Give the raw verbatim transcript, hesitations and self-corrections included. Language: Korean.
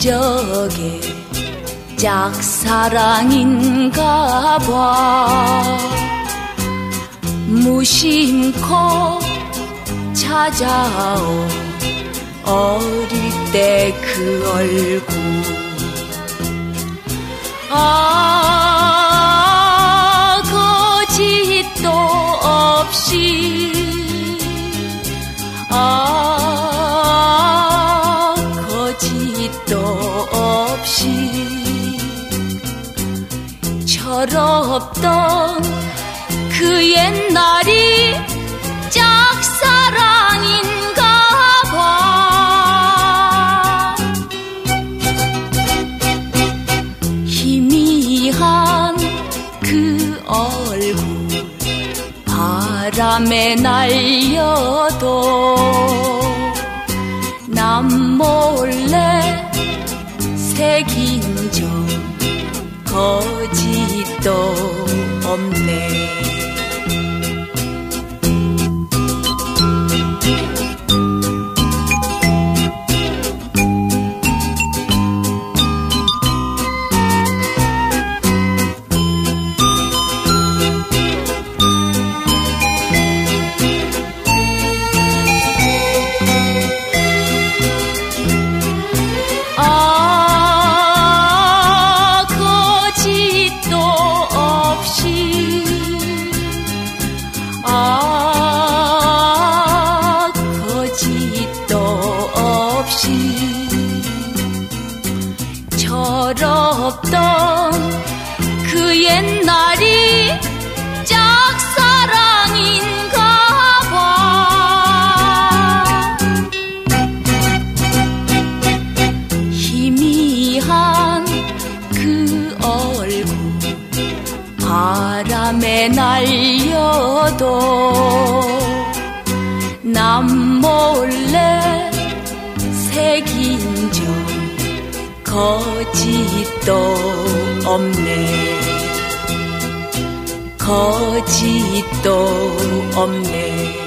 기적의 짝사랑인가 봐. 무심코 찾아온 어릴 때 그 얼굴. 아, 거짓도 없이, 아, 거짓도 없이 철없던 그 옛날이 짝사랑인가 봐. 희미한 그 얼굴 바람에 날려도 남 몰래 새긴 점 거짓도 없네. 아, 거짓도 없이 철없던 그 옛날이 짝사랑인가 봐. 희미한 그 얼굴 바람에 날려도 남 몰래 새긴 점 거짓도 없네. 거짓도 없네.